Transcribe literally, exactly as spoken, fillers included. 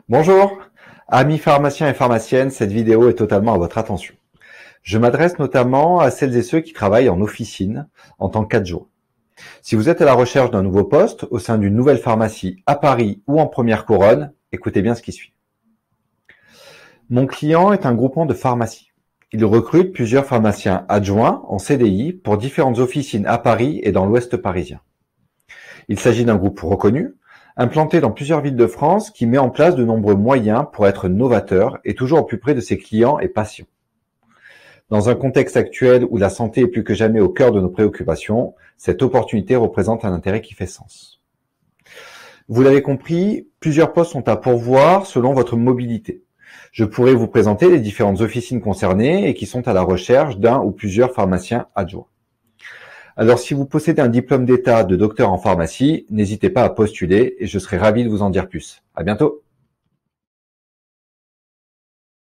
Bonjour, amis pharmaciens et pharmaciennes, cette vidéo est totalement à votre attention. Je m'adresse notamment à celles et ceux qui travaillent en officine en tant qu'adjoint. Si vous êtes à la recherche d'un nouveau poste au sein d'une nouvelle pharmacie à Paris ou en première couronne, écoutez bien ce qui suit. Mon client est un groupement de pharmacies. Il recrute plusieurs pharmaciens adjoints en C D I pour différentes officines à Paris et dans l'ouest parisien. Il s'agit d'un groupe reconnu, implanté dans plusieurs villes de France, qui met en place de nombreux moyens pour être novateur et toujours au plus près de ses clients et patients. Dans un contexte actuel où la santé est plus que jamais au cœur de nos préoccupations, cette opportunité représente un intérêt qui fait sens. Vous l'avez compris, plusieurs postes sont à pourvoir selon votre mobilité. Je pourrais vous présenter les différentes officines concernées et qui sont à la recherche d'un ou plusieurs pharmaciens adjoints. Alors, si vous possédez un diplôme d'état de docteur en pharmacie, n'hésitez pas à postuler et je serai ravi de vous en dire plus. À bientôt.